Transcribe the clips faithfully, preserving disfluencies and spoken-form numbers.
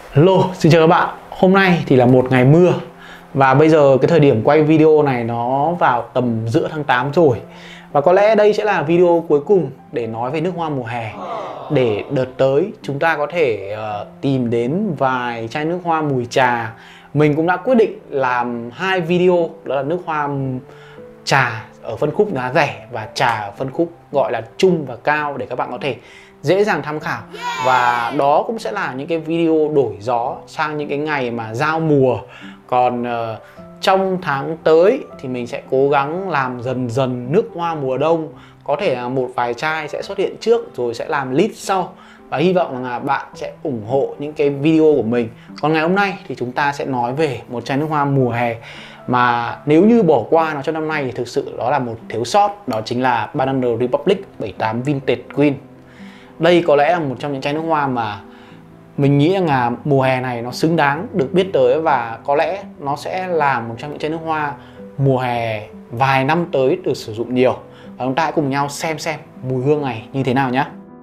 Hello, xin chào các bạn. Hôm nay thì là một ngày mưa. Và bây giờ cái thời điểm quay video này nó vào tầm giữa tháng tám rồi. Và có lẽ đây sẽ là video cuối cùng để nói về nước hoa mùa hè. Để đợt tới chúng ta có thể uh, tìm đến vài chai nước hoa mùi trà. Mình cũng đã quyết định làm hai video, đó là nước hoa trà ở phân khúc giá rẻ và trà ở phân khúc gọi là trung và cao, để các bạn có thể dễ dàng tham khảo. Và đó cũng sẽ là những cái video đổi gió sang những cái ngày mà giao mùa. Còn uh, trong tháng tới thì mình sẽ cố gắng làm dần dần nước hoa mùa đông. Có thể là một vài chai sẽ xuất hiện trước rồi sẽ làm list sau. Và hy vọng là bạn sẽ ủng hộ những cái video của mình. Còn ngày hôm nay thì chúng ta sẽ nói về một chai nước hoa mùa hè mà nếu như bỏ qua nó trong năm nay thì thực sự đó là một thiếu sót. Đó chính là Banana Republic bảy tám Vintage Queen. Đây có lẽ là một trong những chai nước hoa mà mình nghĩ rằng là mùa hè này nó xứng đáng được biết tới. Và có lẽ nó sẽ là một trong những chai nước hoa mùa hè vài năm tới được sử dụng nhiều. Và chúng ta hãy cùng nhau xem xem mùi hương này như thế nào nhé.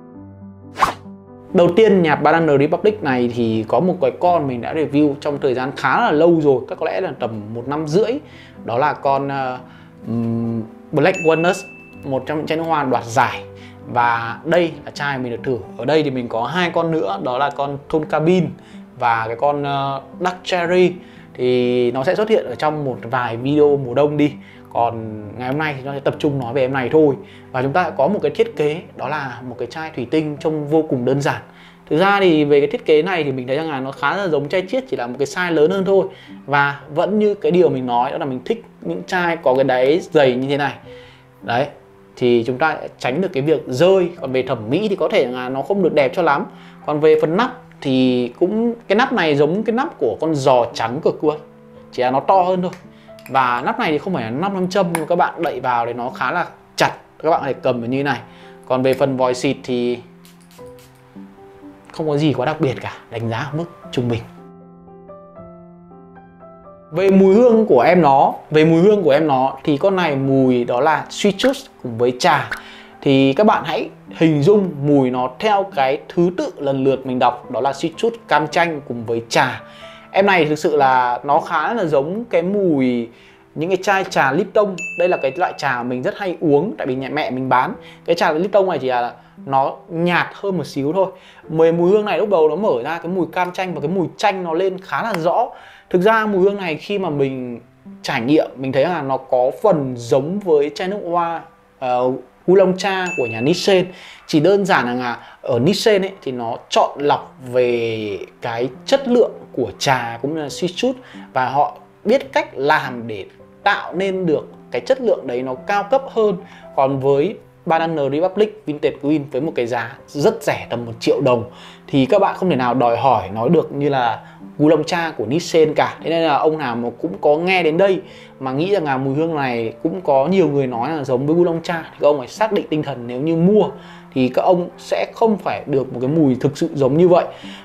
Đầu tiên, nhà Banana Republic này thì có một cái con mình đã review trong thời gian khá là lâu rồi, chắc có lẽ là tầm một năm rưỡi. Đó là con uh, Black Walnut, một trong những chai nước hoa đoạt giải. Và đây là chai mình được thử. Ở đây thì mình có hai con nữa, đó là con Tonka Bean và cái con uh, Dark Cherry. Thì nó sẽ xuất hiện ở trong một vài video mùa đông đi. Còn ngày hôm nay thì nó sẽ tập trung nói về em này thôi. Và chúng ta có một cái thiết kế, đó là một cái chai thủy tinh trông vô cùng đơn giản. Thực ra thì về cái thiết kế này thì mình thấy rằng là nó khá là giống chai chiết, chỉ là một cái size lớn hơn thôi. Và vẫn như cái điều mình nói, đó là mình thích những chai có cái đáy dày như thế này. Đấy, thì chúng ta sẽ tránh được cái việc rơi. Còn về thẩm mỹ thì có thể là nó không được đẹp cho lắm. Còn về phần nắp thì cũng cái nắp này giống cái nắp của con giò trắng cực luôn, chỉ là nó to hơn thôi. Và nắp này thì không phải là nắp nam châm, nhưng mà các bạn đậy vào thì nó khá là chặt, các bạn có thể cầm như thế này. Còn về phần vòi xịt thì không có gì quá đặc biệt cả, đánh giá ở mức trung bình. Về mùi hương của em nó, về mùi hương của em nó thì con này mùi đó là citrus cùng với trà. Thì các bạn hãy hình dung mùi nó theo cái thứ tự lần lượt mình đọc, đó là citrus, cam chanh cùng với trà. Em này thực sự là nó khá là giống cái mùi những cái chai trà Lipton. Đây là cái loại trà mình rất hay uống, tại vì nhà mẹ mình bán. Cái trà Lipton này chỉ là nó nhạt hơn một xíu thôi. Mùi mùi hương này lúc đầu nó mở ra cái mùi cam chanh và cái mùi chanh nó lên khá là rõ. Thực ra mùi hương này khi mà mình trải nghiệm, mình thấy là nó có phần giống với chai nước hoa uh, Oolong Cha của nhà Nissen. Chỉ đơn giản là ở Nissen ấy thì nó chọn lọc về cái chất lượng của trà cũng như là citrus, và họ biết cách làm để tạo nên được cái chất lượng đấy nó cao cấp hơn. Còn với Banana Republic Vintage Queen với một cái giá rất rẻ, tầm một triệu đồng, thì các bạn không thể nào đòi hỏi nói được như là Oolong Cha của Nissen cả. Thế nên là ông nào mà cũng có nghe đến đây mà nghĩ rằng là mùi hương này cũng có nhiều người nói là giống với Oolong Cha, thì các ông phải xác định tinh thần, nếu như mua thì các ông sẽ không phải được một cái mùi thực sự giống như vậy.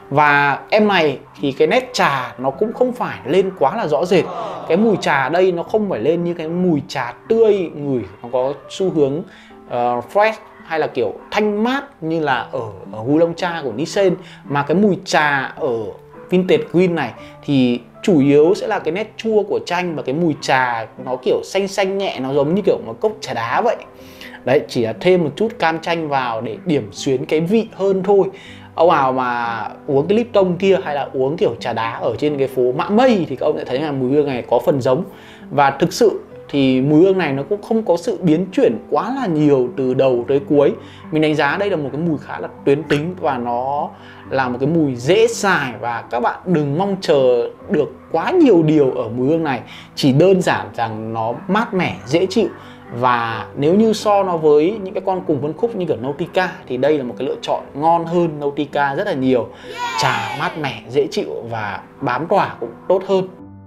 Và em này thì cái nét trà nó cũng không phải lên quá là rõ rệt. Cái mùi trà đây nó không phải lên như cái mùi trà tươi ngửi nó có xu hướng uh, fresh hay là kiểu thanh mát như là ở, ở Oolong Cha của Nissen. Mà cái mùi trà ở Vintage Queen này thì chủ yếu sẽ là cái nét chua của chanh, và cái mùi trà nó kiểu xanh xanh nhẹ, nó giống như kiểu một cốc trà đá vậy. Đấy, chỉ là thêm một chút cam chanh vào để điểm xuyến cái vị hơn thôi. Ông nào mà uống cái Lipton kia hay là uống kiểu trà đá ở trên cái phố Mã Mây thì các ông sẽ thấy là mùi hương này có phần giống. Và thực sự thì mùi hương này nó cũng không có sự biến chuyển quá là nhiều từ đầu tới cuối. Mình đánh giá đây là một cái mùi khá là tuyến tính, và nó là một cái mùi dễ xài. Và các bạn đừng mong chờ được quá nhiều điều ở mùi hương này, chỉ đơn giản rằng nó mát mẻ, dễ chịu. Và nếu như so nó với những cái con cùng phân khúc như kiểu Nautica thì đây là một cái lựa chọn ngon hơn Nautica rất là nhiều. Trà mát mẻ, dễ chịu và bám tỏa cũng tốt hơn.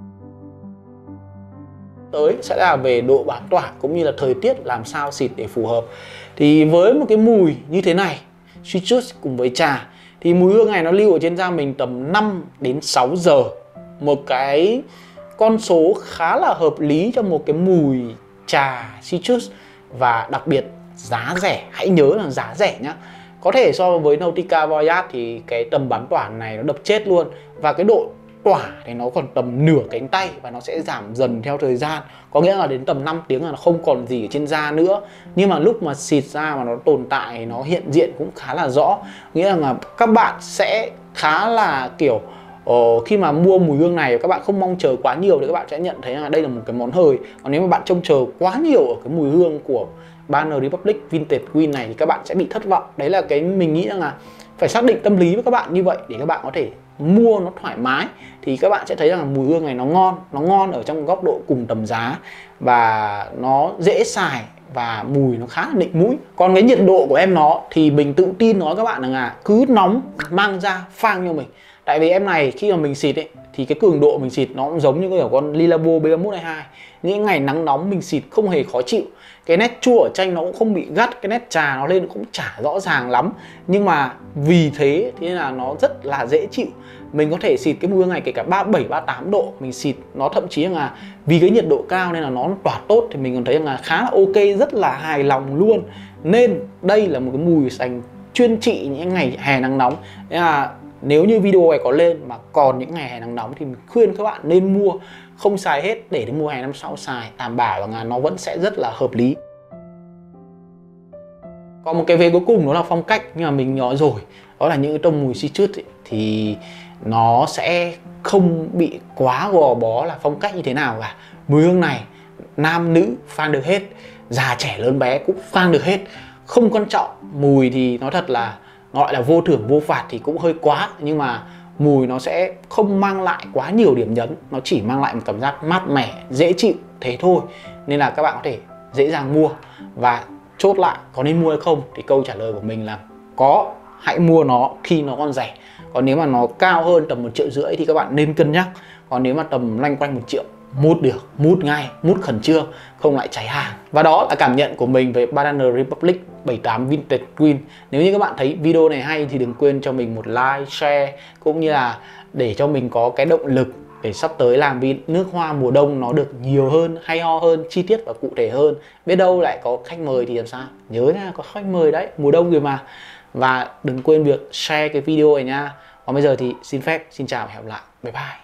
Tới sẽ là về độ bám tỏa cũng như là thời tiết làm sao xịt để phù hợp. Thì với một cái mùi như thế này, citrus cùng với trà, thì mùi hương này nó lưu ở trên da mình tầm năm đến sáu giờ. Một cái con số khá là hợp lý cho một cái mùi trà citrus. Và đặc biệt giá rẻ, hãy nhớ là giá rẻ nhá. Có thể so với Nautica Voyage thì cái tầm bắn tỏa này nó đập chết luôn, và cái độ tỏa thì nó còn tầm nửa cánh tay và nó sẽ giảm dần theo thời gian. Có nghĩa là đến tầm năm tiếng là nó không còn gì ở trên da nữa. Nhưng mà lúc mà xịt ra mà nó tồn tại, nó hiện diện cũng khá là rõ. Nghĩa là các bạn sẽ khá là kiểu Ờ, khi mà mua mùi hương này các bạn không mong chờ quá nhiều thì các bạn sẽ nhận thấy là đây là một cái món hời. Còn nếu mà bạn trông chờ quá nhiều ở cái mùi hương của Banner Republic Vintage Green này thì các bạn sẽ bị thất vọng. Đấy là cái mình nghĩ rằng là phải xác định tâm lý với các bạn như vậy để các bạn có thể mua nó thoải mái. Thì các bạn sẽ thấy rằng là mùi hương này nó ngon, nó ngon ở trong góc độ cùng tầm giá, và nó dễ xài và mùi nó khá là nịnh mũi. Còn cái nhiệt độ của em nó thì mình tự tin nói các bạn rằng là cứ nóng mang ra phang cho mình. Tại vì em này khi mà mình xịt ấy thì cái cường độ mình xịt nó cũng giống như kiểu con Lilabo B ba mốt hai hai. Những ngày nắng nóng mình xịt không hề khó chịu. Cái nét chua ở chanh nó cũng không bị gắt, cái nét trà nó lên cũng chả rõ ràng lắm. Nhưng mà vì thế thế nên là nó rất là dễ chịu. Mình có thể xịt cái mùi hương này kể cả ba mươi bảy, ba mươi tám độ mình xịt, nó thậm chí là vì cái nhiệt độ cao nên là nó tỏa tốt thì mình còn thấy là khá là ok, rất là hài lòng luôn. Nên đây là một cái mùi dành chuyên trị những ngày hè nắng nóng. Nên là nếu như video này có lên mà còn những ngày hè nắng nóng thì mình khuyên các bạn nên mua, không xài hết để đến mùa hè năm sau xài, đảm bảo là nó vẫn sẽ rất là hợp lý. Còn một cái vế cuối cùng đó là phong cách, nhưng mà mình nói rồi, đó là những cái tông mùi citrus ấy, thì nó sẽ không bị quá gò bó là phong cách như thế nào cả. Mùi hương này nam nữ phang được hết, già trẻ lớn bé cũng phang được hết, không quan trọng. Mùi thì nói thật là gọi là vô thưởng vô phạt thì cũng hơi quá, nhưng mà mùi nó sẽ không mang lại quá nhiều điểm nhấn, nó chỉ mang lại một cảm giác mát mẻ, dễ chịu thế thôi. Nên là các bạn có thể dễ dàng mua. Và chốt lại có nên mua hay không thì câu trả lời của mình là có, hãy mua nó khi nó còn rẻ. Còn nếu mà nó cao hơn tầm một triệu rưỡi thì các bạn nên cân nhắc. Còn nếu mà tầm loanh quanh một triệu, mút được, mút ngay, mút khẩn trương, không lại cháy hàng. Và đó là cảm nhận của mình về Banner Republic bảy tám Vintage Green. Nếu như các bạn thấy video này hay thì đừng quên cho mình một like, share, cũng như là để cho mình có cái động lực để sắp tới làm video nước hoa mùa đông nó được nhiều hơn, hay ho hơn, chi tiết và cụ thể hơn. Biết đâu lại có khách mời thì làm sao? Nhớ nha, có khách mời đấy, mùa đông rồi mà. Và đừng quên việc share cái video này nha. Còn bây giờ thì xin phép, xin chào và hẹn gặp lại. Bye bye.